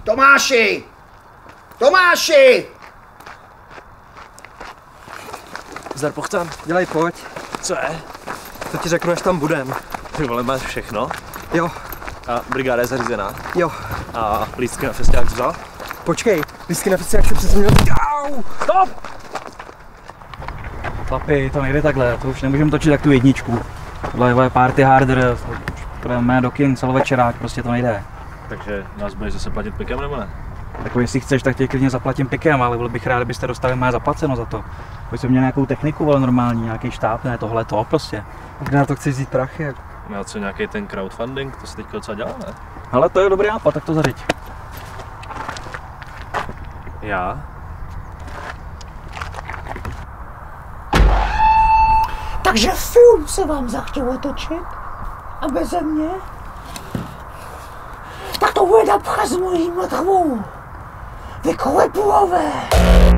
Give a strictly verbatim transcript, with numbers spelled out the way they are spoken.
Tomáši! Tomáši! Zdar, pochcem. Dělej, pojď. Co je? To ti řeknu, až tam budem. Ty vole, máš všechno? Jo. A brigáda je zařízená? Jo. A lístky na festiák vzal? Počkej, lístky na festiák se přece měl... Au! Stop! Chlapi, to nejde takhle, to už nemůžeme točit jak tu jedničku. Tohle je party harder, půjdeme do kin celovečerák, prostě to nejde. Takže nás budeš zase platit pikem nebo ne? Jako jestli chceš, tak tě klidně zaplatím pikem, ale byl bych rád, kdybyste dostali mé zaplaceno za to. Pojď měl nějakou techniku, ale normální, nějaký štáb, ne tohle to prostě. Kde na to chceš vzít prachy? No a co nějaký ten crowdfunding, to se teďka docela dělá, ne? Ale to je dobrý nápad, tak to zařiď. Já? Takže film se vám zachtělo točit? A beze mě? Tak to bude přes mojí mrtvou. Vy klepulové!